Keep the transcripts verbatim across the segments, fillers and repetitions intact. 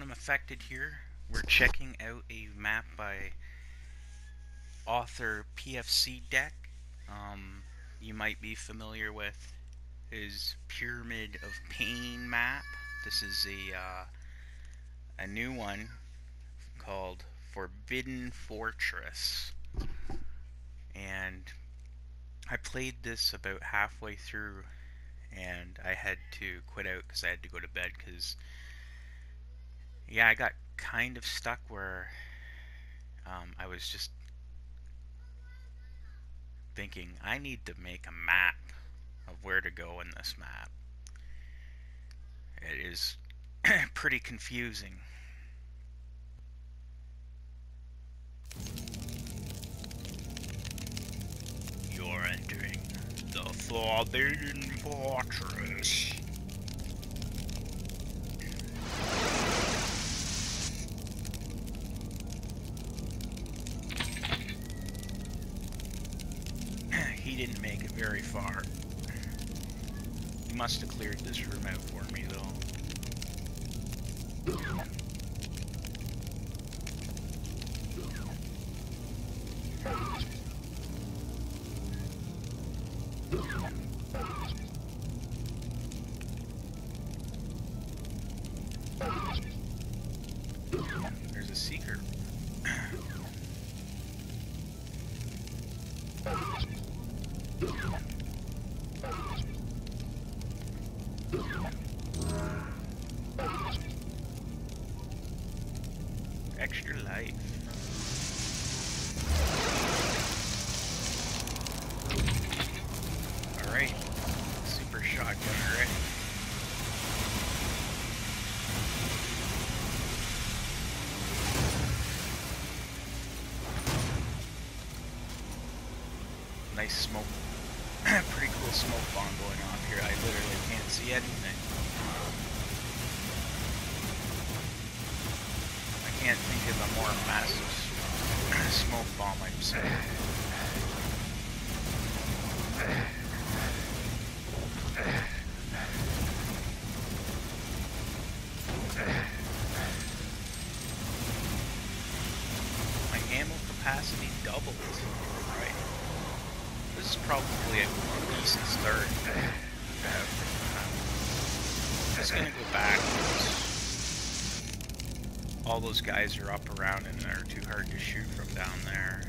everyone, I'm Affected here. We're checking out a map by author P F C DECK. Um, you might be familiar with his Pyramid of Pain map. This is a, uh, a new one called Forbidden Fortress. And I played this about halfway through and I had to quit out because I had to go to bed because yeah, I got kind of stuck where um, I was just thinking I need to make a map of where to go in this map. It is pretty confusing. You're entering the Forbidden Fortress. He didn't make it very far. He must have cleared this room out for me, though. There's a secret. Extra life. Alright. Super shotgun already. Nice smoke. Pretty cool smoke bomb going off here. I literally can't see anything. I can't think of a more massive smoke bomb I've seen. My ammo capacity doubled. Right. This is probably a decent start. I'm just gonna go back. All those guys are up around and they're too hard to shoot from down there.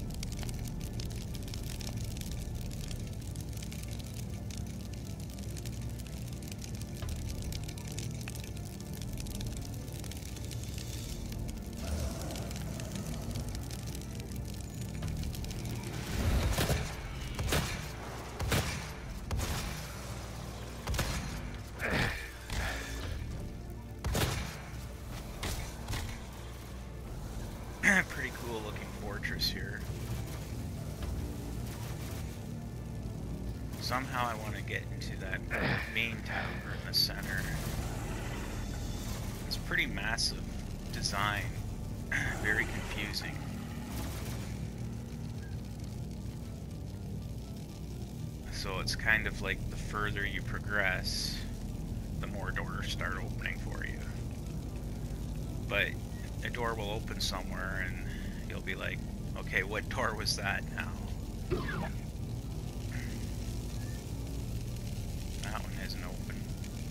Pretty cool looking fortress here. Somehow I want to get into that main tower in the center. It's pretty massive design, very confusing. So it's kind of like the further you progress, the more doors start opening for you. But a door will open somewhere and you'll be like, okay, what door was that now? That one isn't open.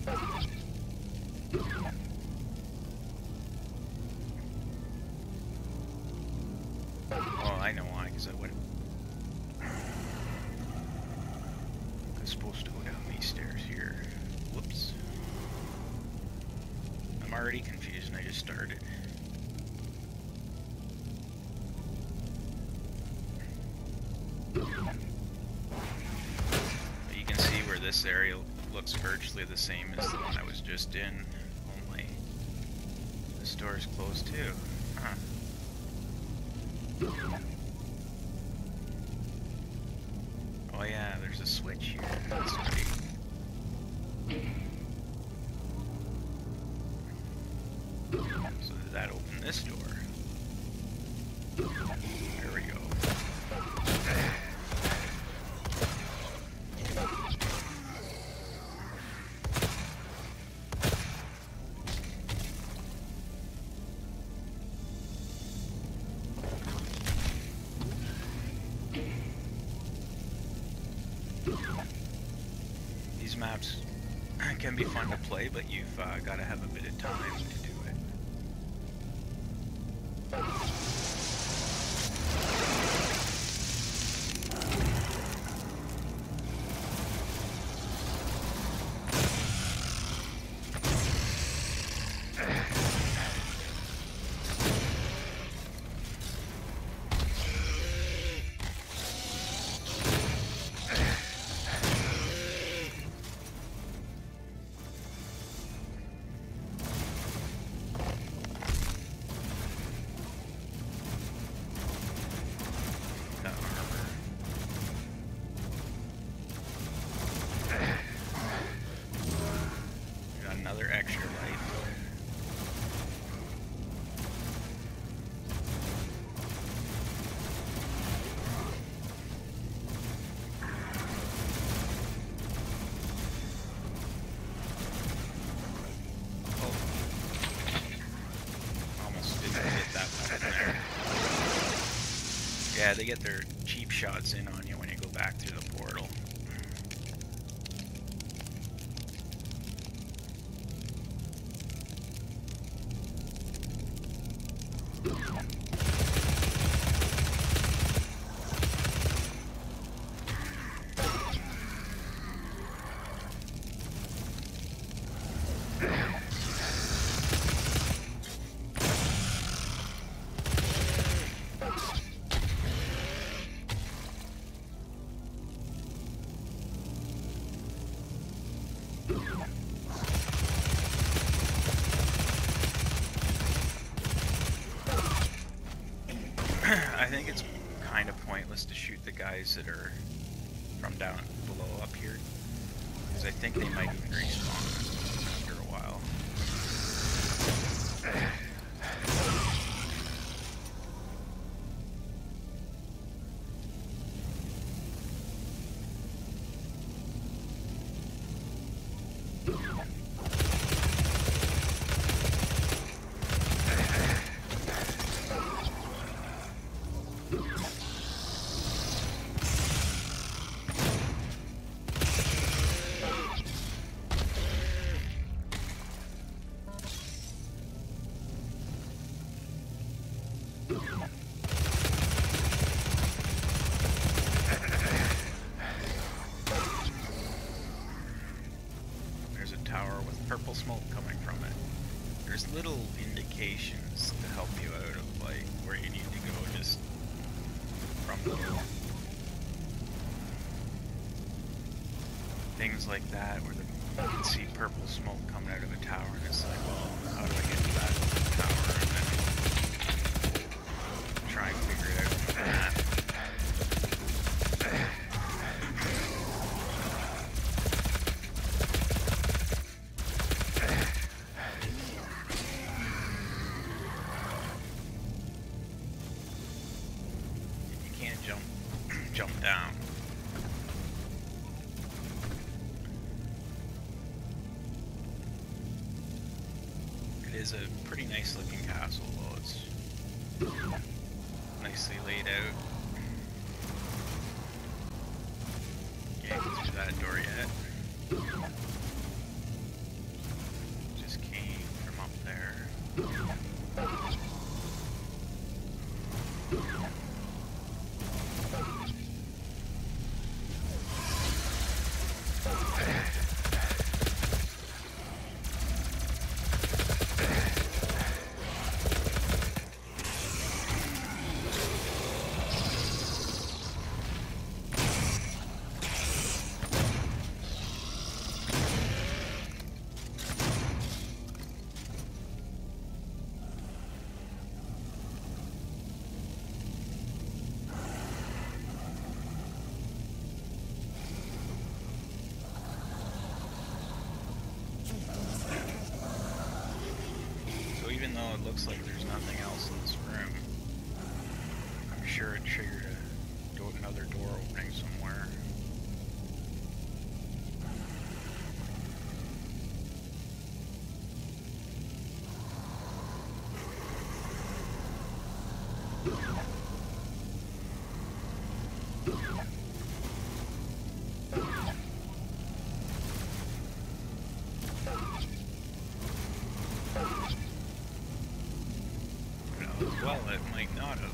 Oh, I know why, because I went. I was supposed to go down these stairs here. Whoops. I'm already confused and I just started. You can see where this area looks virtually the same as the one I was just in, only this door is closed too. Huh. Oh yeah, there's a switch here. That's great. So did that open this door? There we go. maps can be fun to play, but you've uh, got to have a bit of time to do it. Yeah, they get their cheap shots in on you when you go back through the portal. I think it's kind of pointless to shoot the guys that are from down below up here, because I think they might even respawn after a while. There's a tower with purple smoke coming from it. There's little indications to help you out of like where you need to go just from below. Things like that where the, you can see purple smoke coming out of a tower and it's like, well, how do I get to that tower? And then try and figure it out from that. Jump down. It is a pretty nice looking castle, though. It's nicely laid out. Can't get through that door yet. Just came from up there. Even though it looks like there's nothing else in this room, I'm sure it triggered a do another door opening somewhere. Well, it might not have.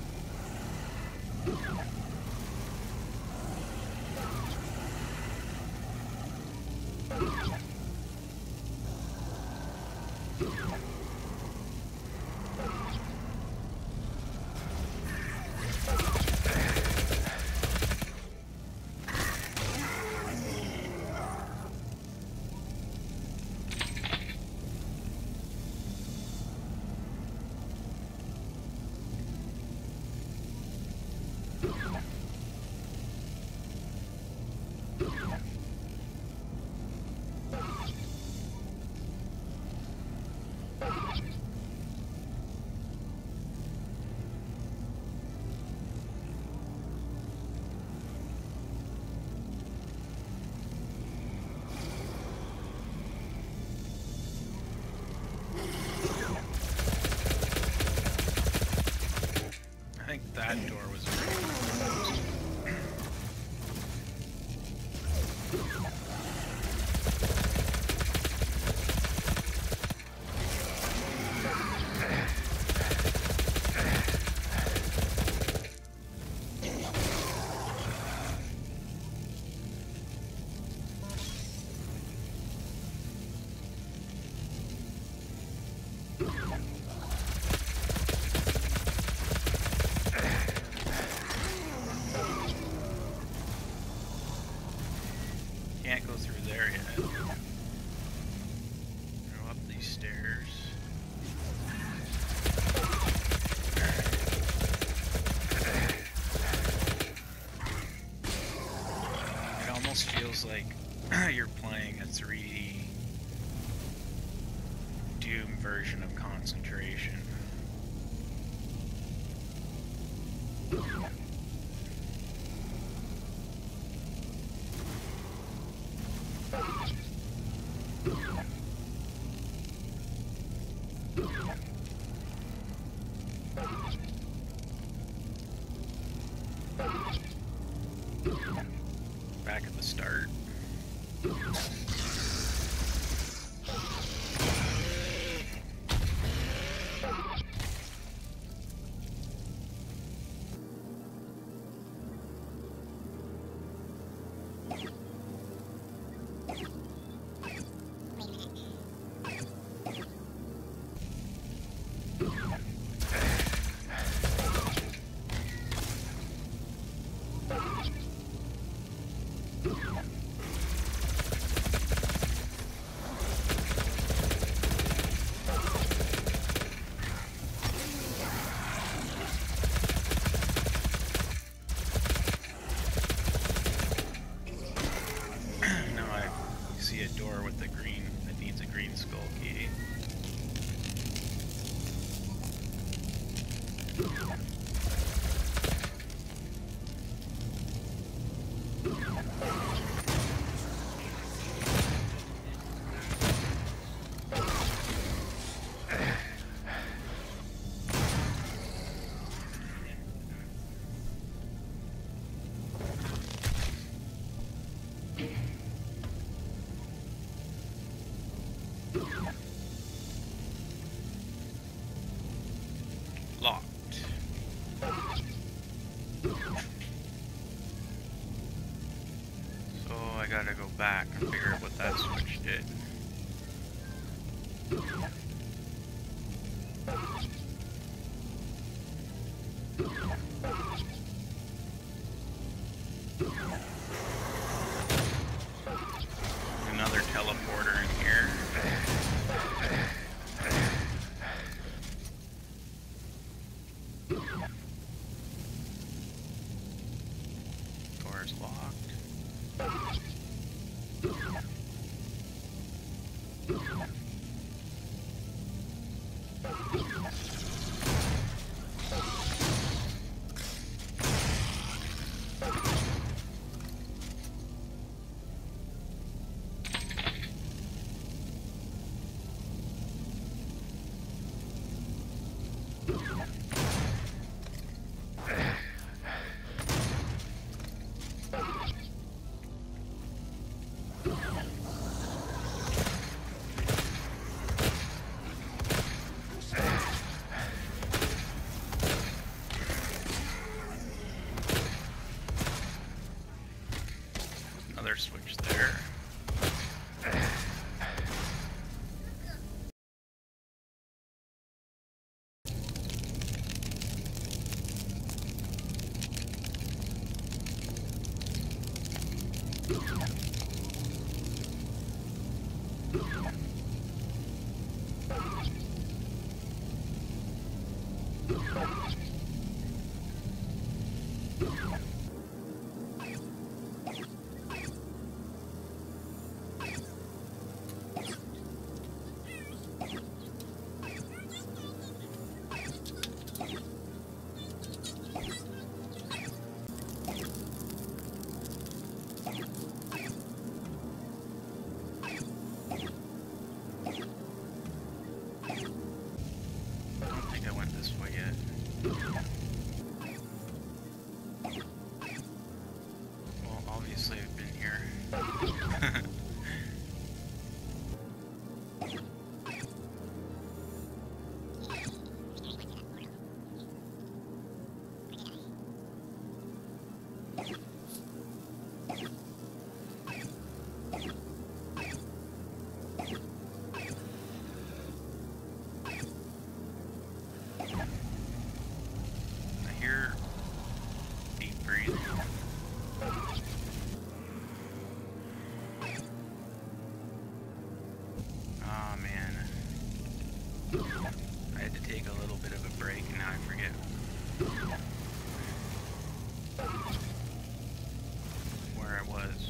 I think that door was already closed. Can't go through there yet. Go up these stairs. It almost feels like you're playing a three D Doom version of Concentration. Back at the start. Locked. So I gotta go back and figure out what that switch did. Another teleporter in here. Door's locked. I hear deep breathing. Oh man. I had to take a little bit of a break and now I forget where I was.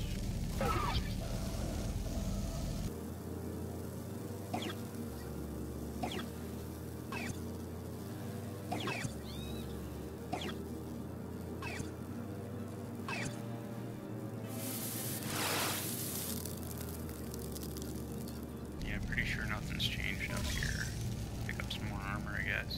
Yeah, I'm pretty sure nothing's changed up here. Pick up some more armor, I guess.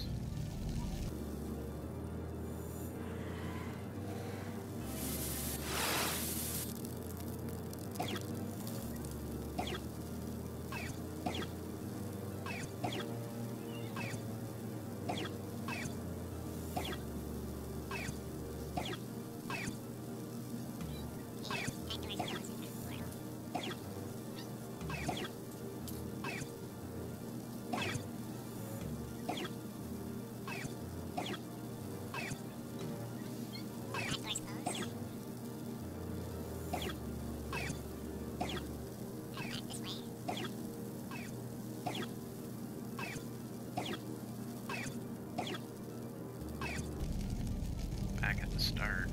Back at the start.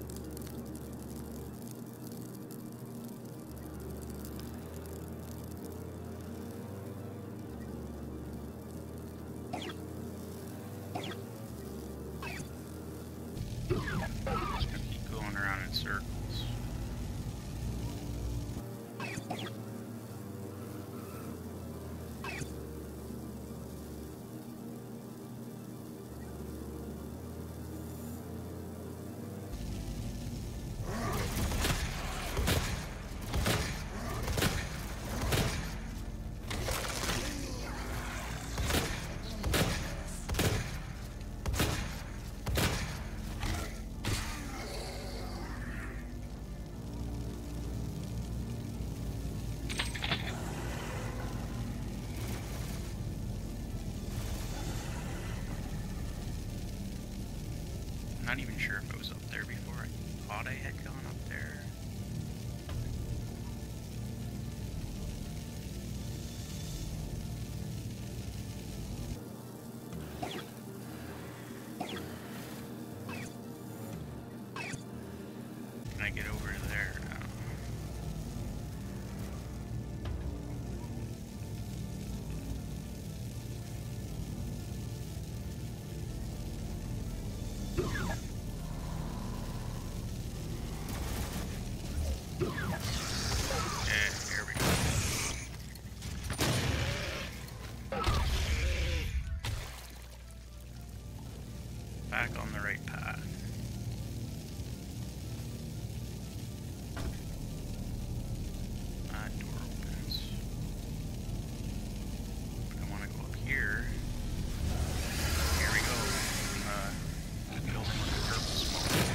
Just gonna keep going around in circles. Not even sure if I was up there before. I thought I had gone up there. Can I get over there now? Back on the right path. That door opens. But I want to go up here. Here we go. Uh, the building with the purple smoke.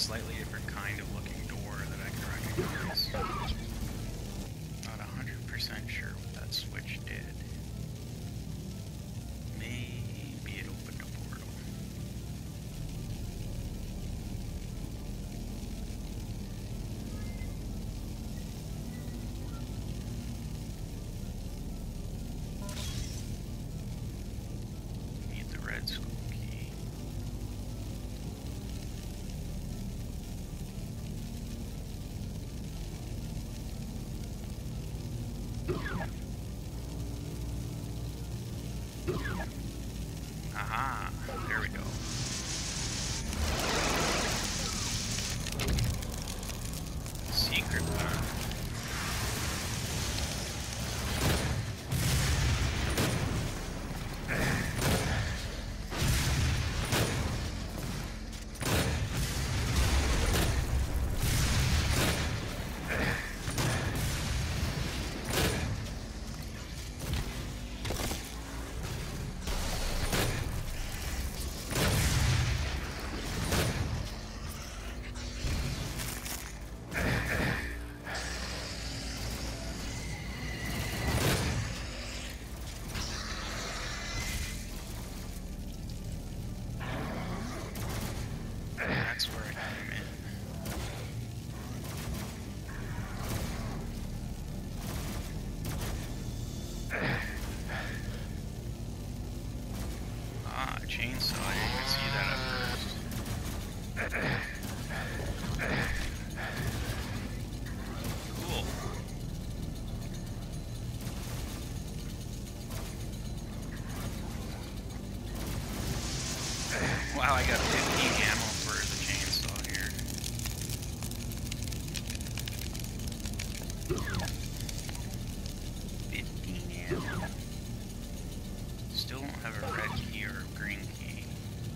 slightly different kind of looking door that I can recognize. Not one hundred percent sure what that switch did. Maybe it opened a portal. Need the red skull key. Aha, there we go. Secret one. That's where I came in. Ah, a chainsaw. I didn't see that at first. Cool. Wow, I got fifteen ammo for the chainsaw here. fifteen ammo. Still don't have a red key or a green key.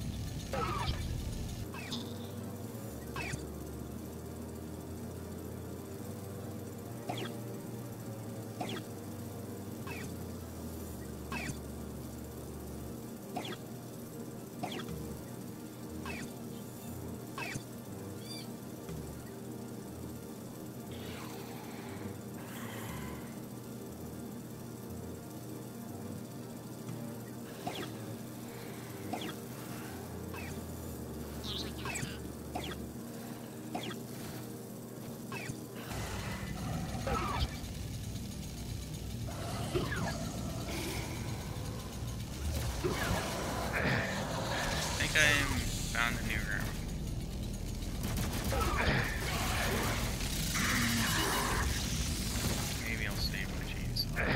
I think I found a new room. Maybe I'll save my chainsaw.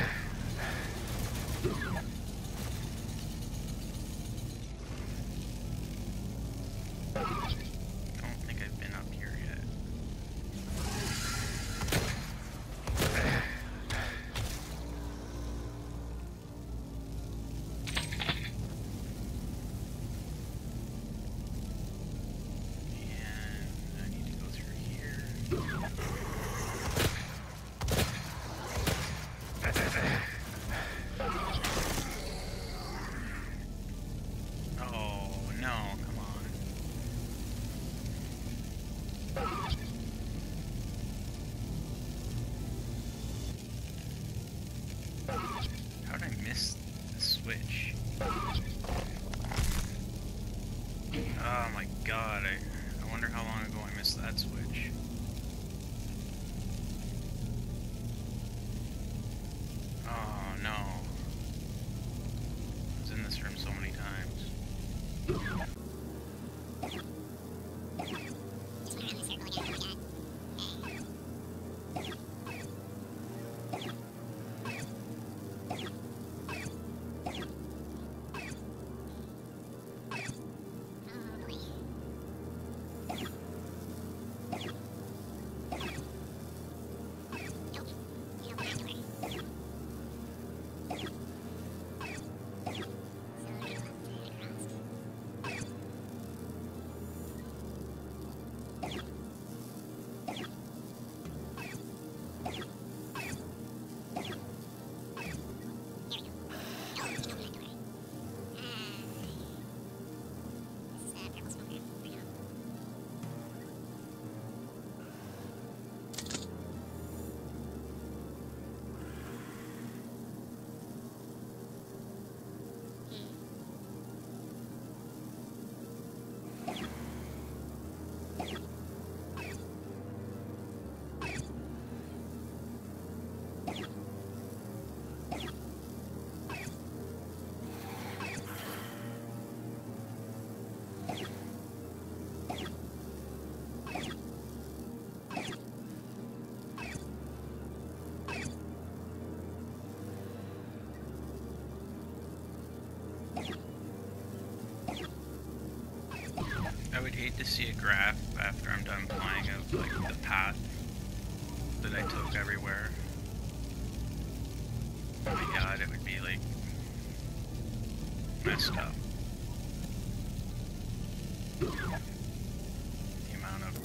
I don't think I've been up here yet. How did I miss the switch? Oh my god, I, I wonder how long ago I missed that switch. Oh no. I was in this room so many times. I'd hate to see a graph after I'm done playing of like the path that I took everywhere. Oh my god, it would be like messed up. The amount of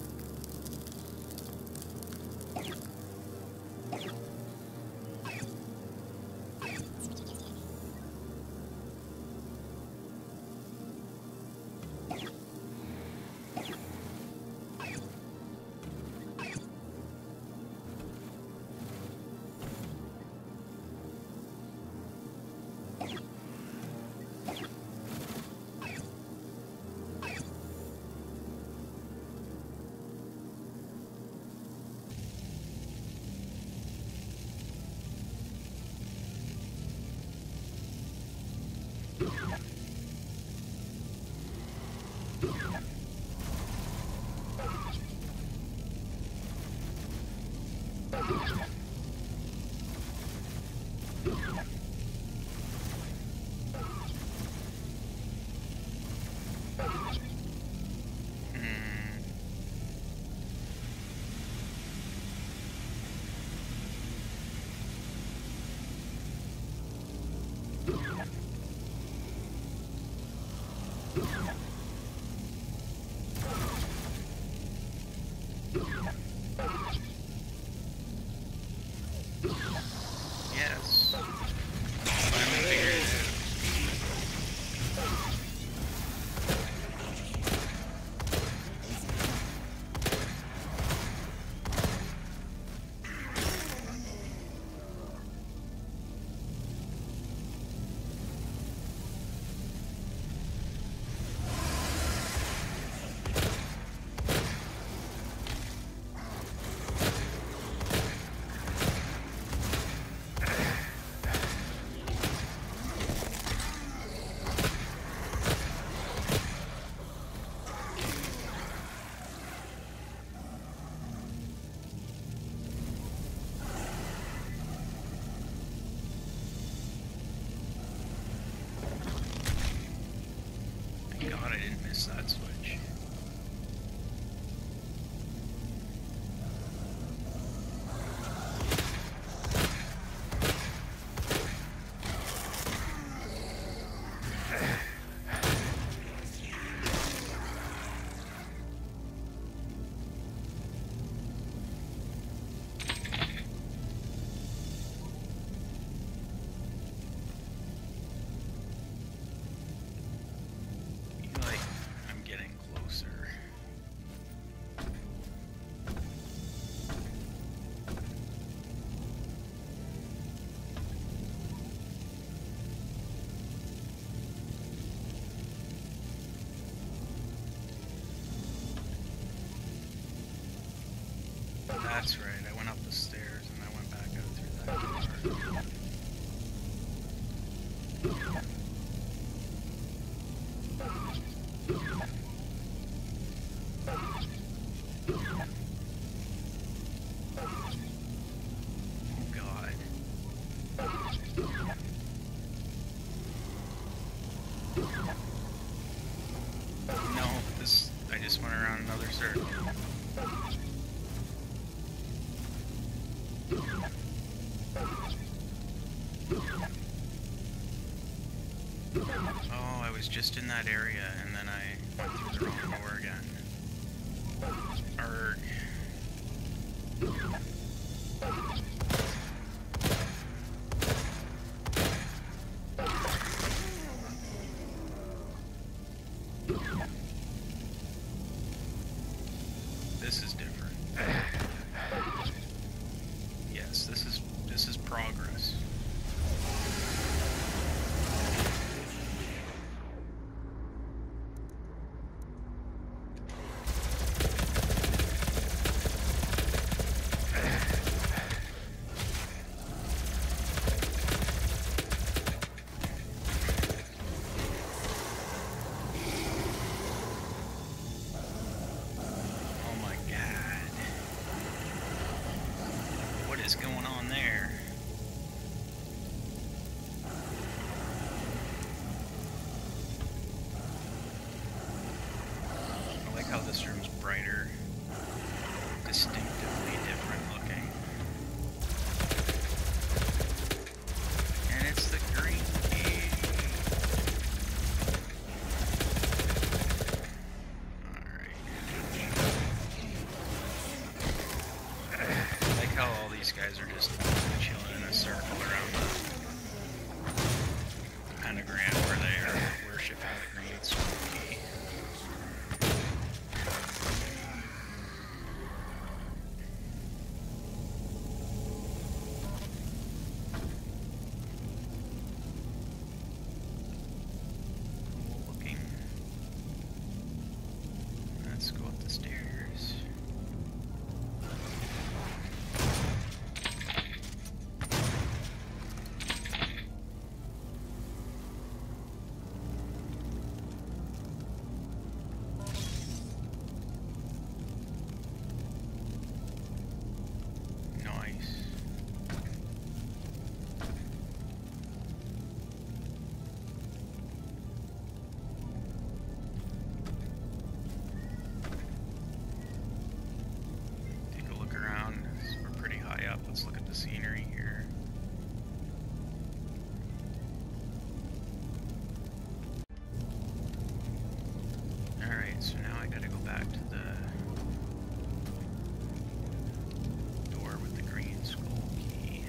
yes. Finally figured it out. God, I didn't miss that switch. That's right, I went up the stairs and I went back out through that door. Oh god. No, this, I just went around another circle. Oh, I was just in that area and then I went through the wrong door again. Arrgh. This is different. Yes, this is this is progress. This room's brighter, distinctively different looking. And it's the green key. Alright. I like how all these guys are just chilling in a circle around the pentagram where they are worshiping the green skull key. Let's go up the stairs. Nice. Let's look at the scenery here. Alright, so now I gotta go back to the door with the green skull key.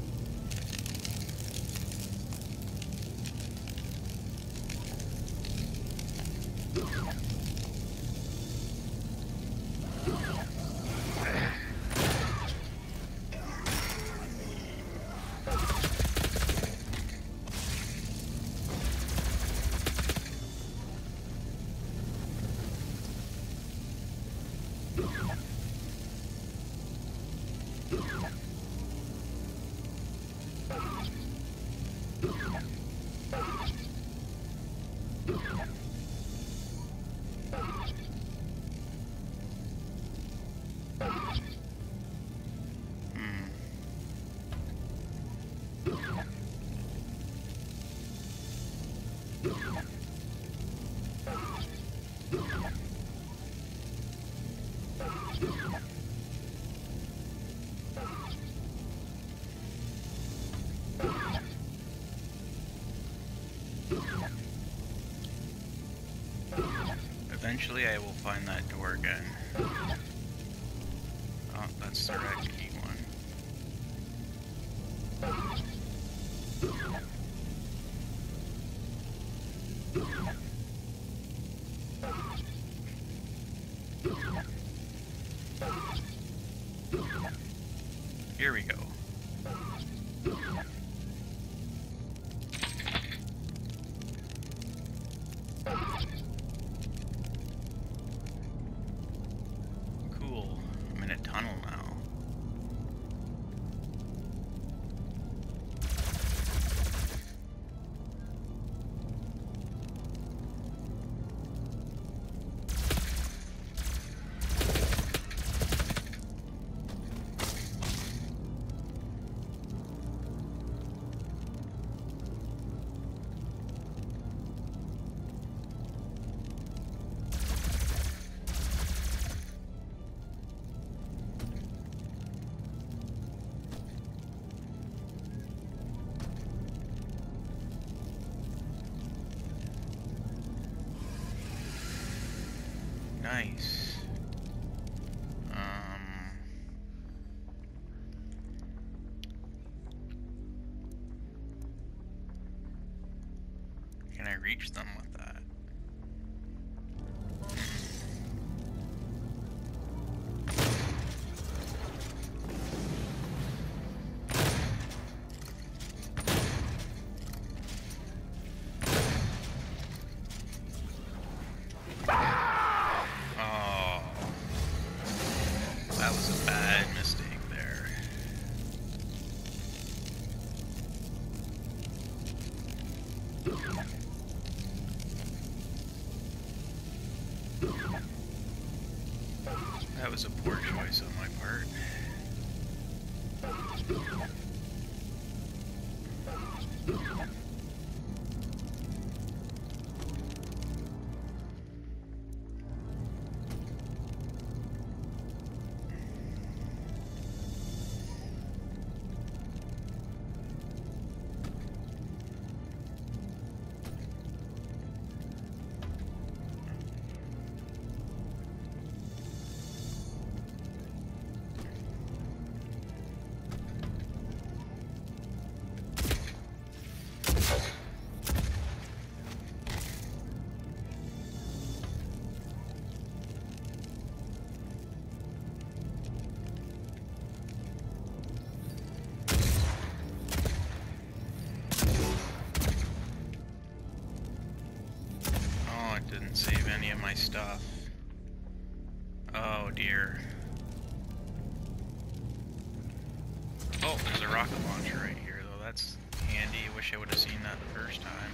Eventually I will find that door again. Oh, that's the red key one. Here we go. Cool. I'm in a tunnel now. Nice. Um, can I reach them with that? That was a bad mistake there. That was a poor choice on my part. didn't save any of my stuff. Oh dear. Oh, there's a rocket launcher right here though. That's handy. I wish I would have seen that the first time.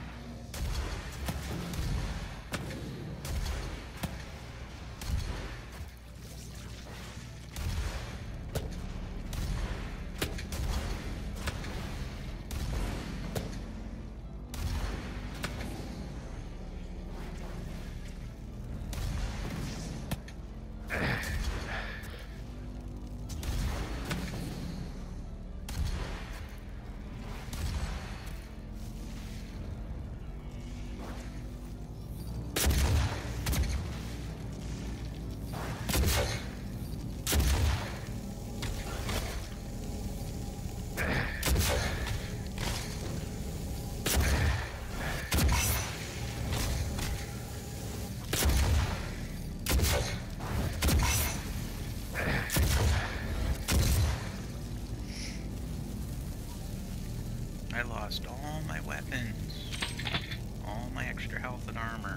I lost all my weapons, all my extra health and armor.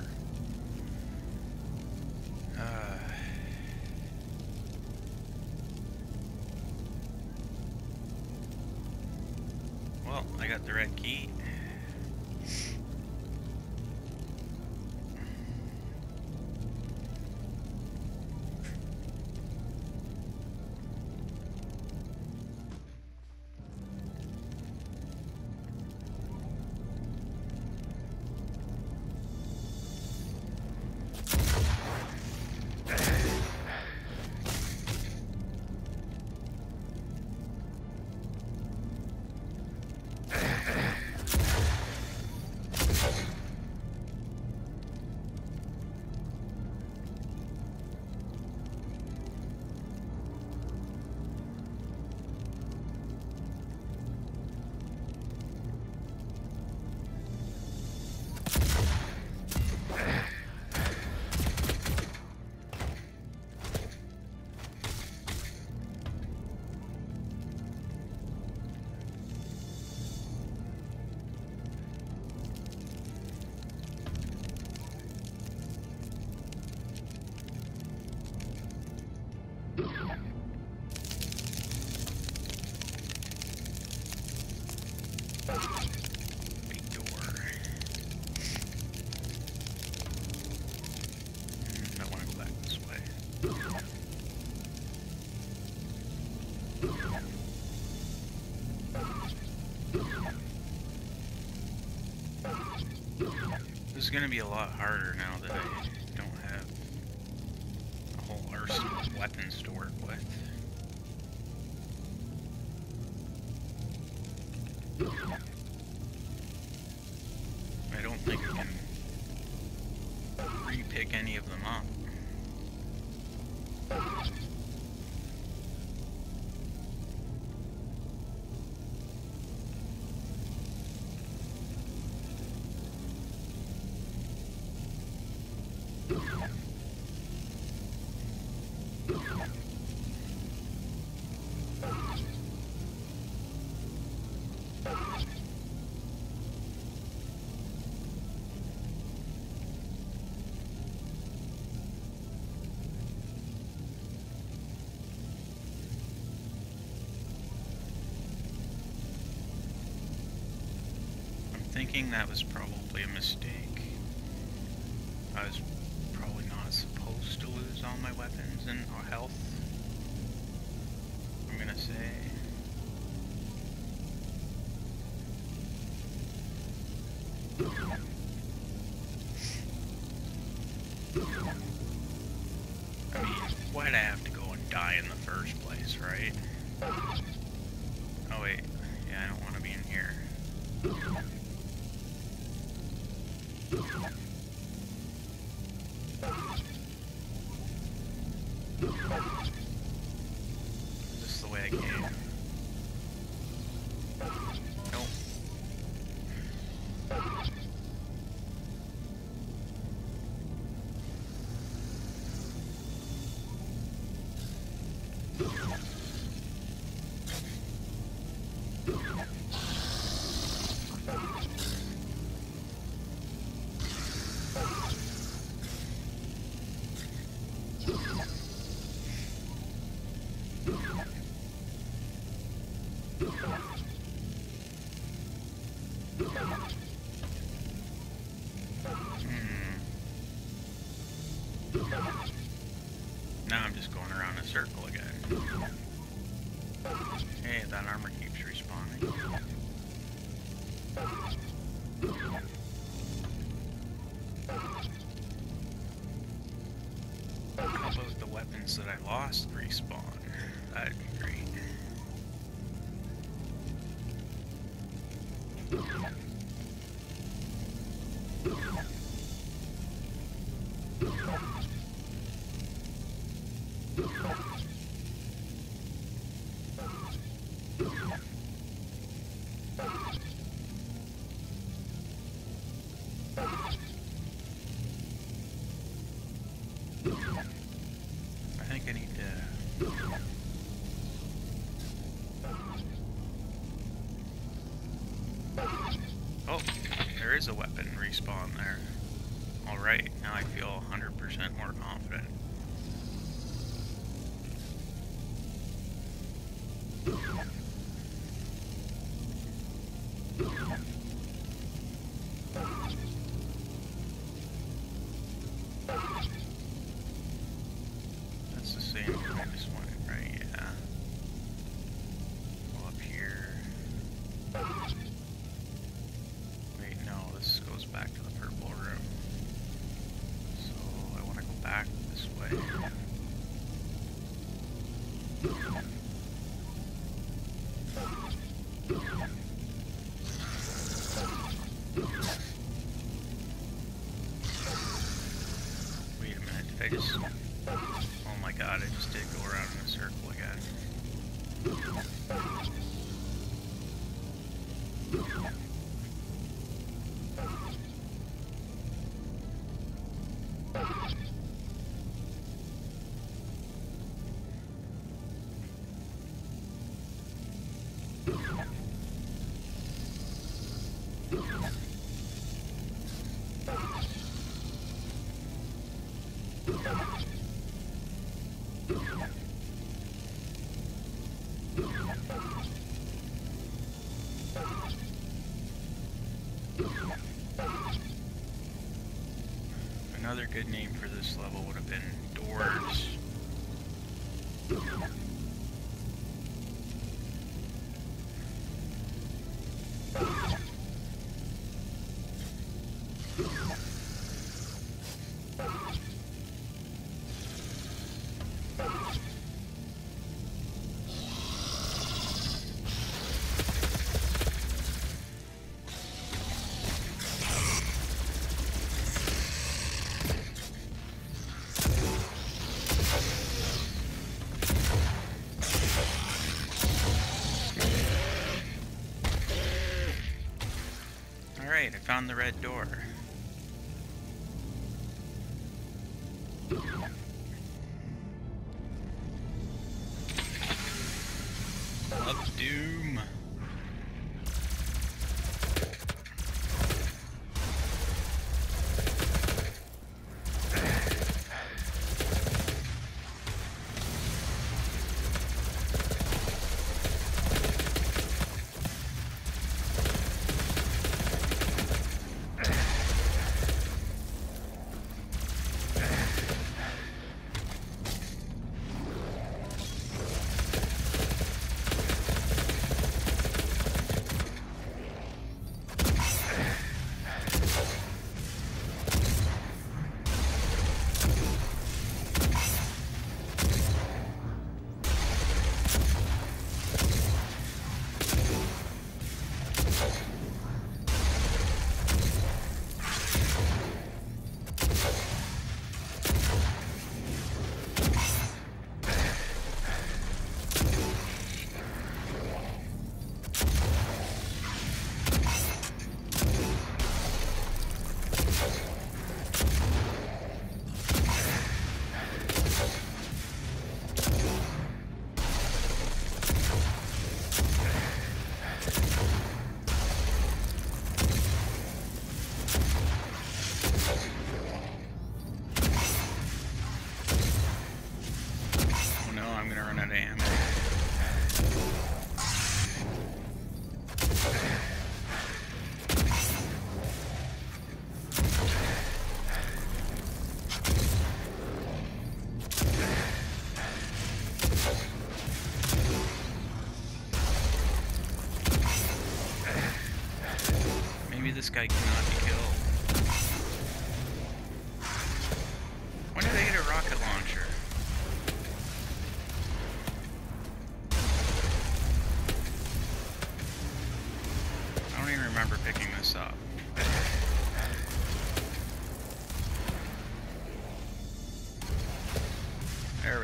Uh, well, I got the red key. Big door. Mm, I want to go back this way. This is going to be a lot harder now that I don't have a whole arsenal of weapons to work with. I don't think I can re-pick any of them up. Thinking that was probably a mistake. I was probably not supposed to lose all my weapons and health. I'm gonna say. I mean, why'd I have to go and die in the first place, right? Oh wait, yeah, I don't want to be in here. Is this the way I came? Nope. Now I'm just going around in a circle again. Hey, that armor keeps respawning. How about the weapons that I lost respawn? That'd be great. I think I need to... Oh, there is a weapon respawn there. Alright, now I feel one hundred percent more confident. That's the same one I just went, right? Yeah. Go up here. Wait, no, this goes back to the purple room. So I want to go back this way. Wait a minute, did I just... Oh my god, I just did go around in a circle again. Another good name for this level would have been Doors. Alright, I found the red door. Up Doom.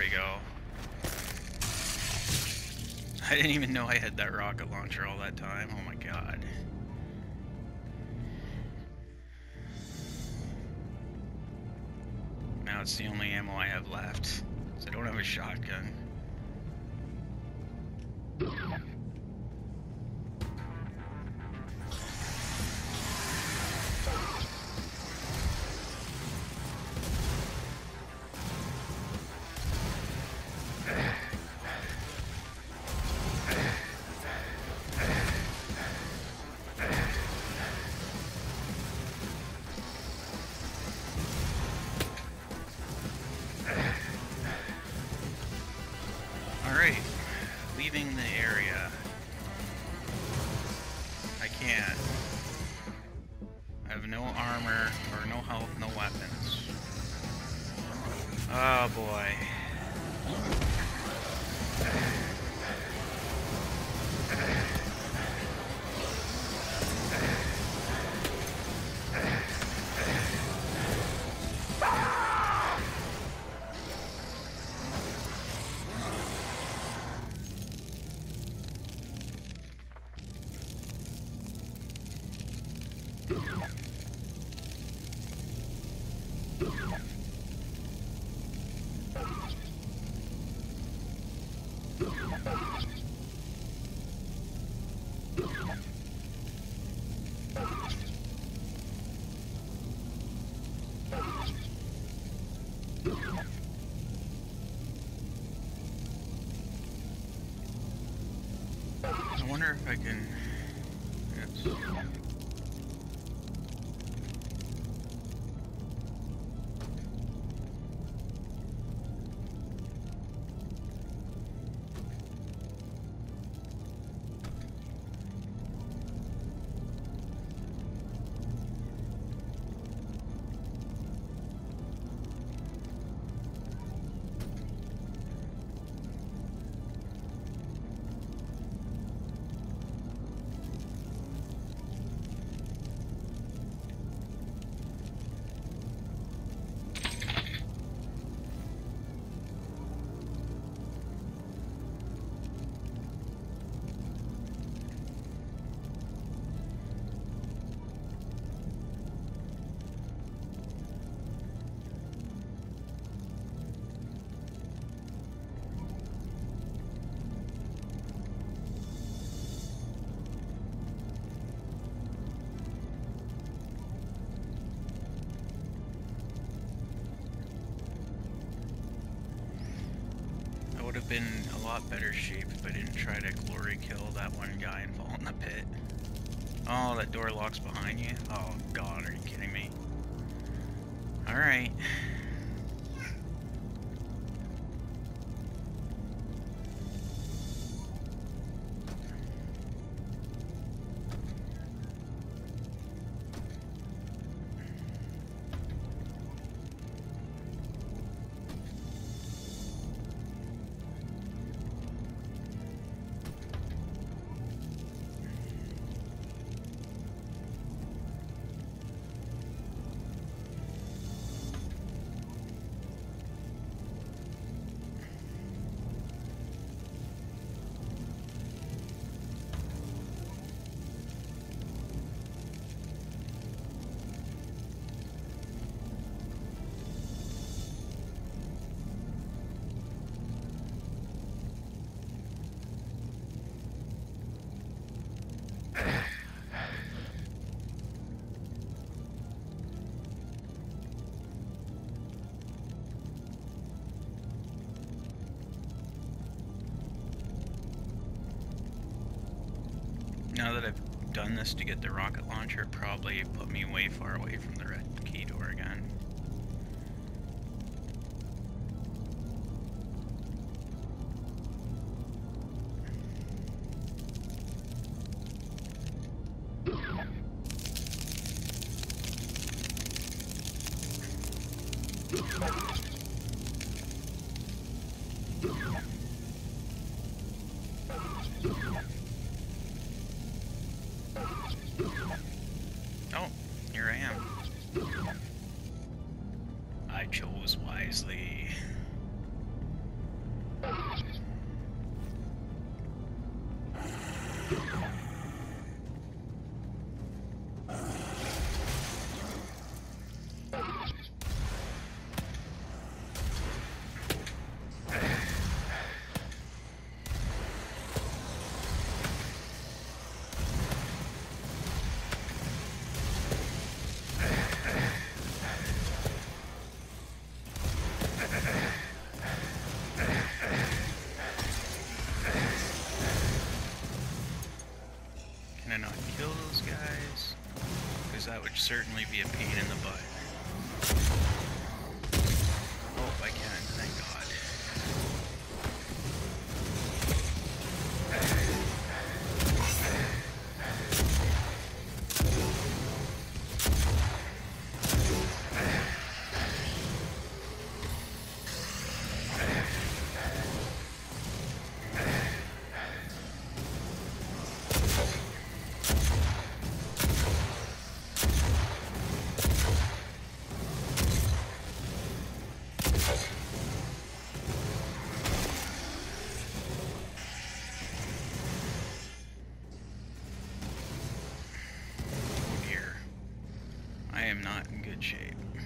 we go. I didn't even know I had that rocket launcher all that time. Oh my god. Now it's the only ammo I have left. So I don't have a shotgun. Alright, leaving the area. I can't. I have no armor, or no health, no weapons. Oh boy. I wonder if I can... Oops. Would have been a lot better shape if I didn't try to glory kill that one guy and fall in the pit. Oh, that door locks behind you? Oh god, are you kidding me? Alright. Now that I've done this to get the rocket launcher, it probably put me way far away from the red key door again. Oh, here I am. I chose wisely. certainly be a pain in the butt. Oh, I can, thank God. I am not in good shape.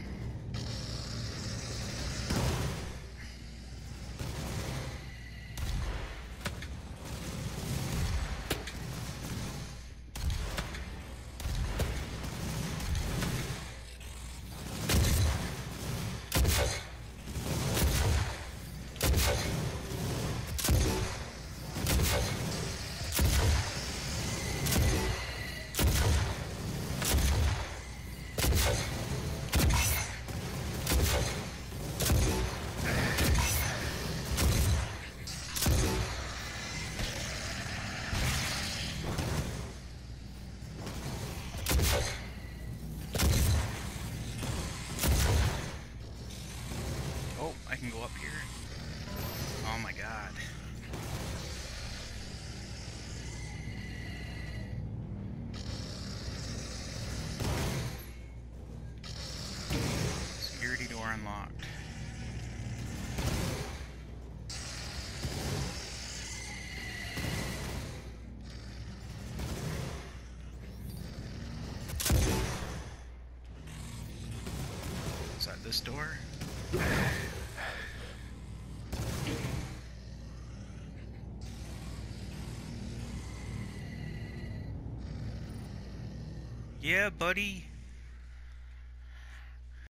I can go up here. Oh my God. Security door unlocked. Is that this door? Yeah, buddy.